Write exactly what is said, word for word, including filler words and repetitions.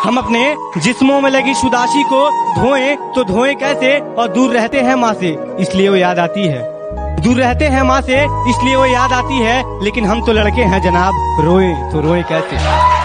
हम अपने जिस्मों में लगी शुदाशी को धोएं तो धोएं कैसे, और दूर रहते हैं माँ से इसलिए वो याद आती है। दूर रहते हैं माँ से इसलिए वो याद आती है, लेकिन हम तो लड़के हैं जनाब, रोए तो रोए कैसे।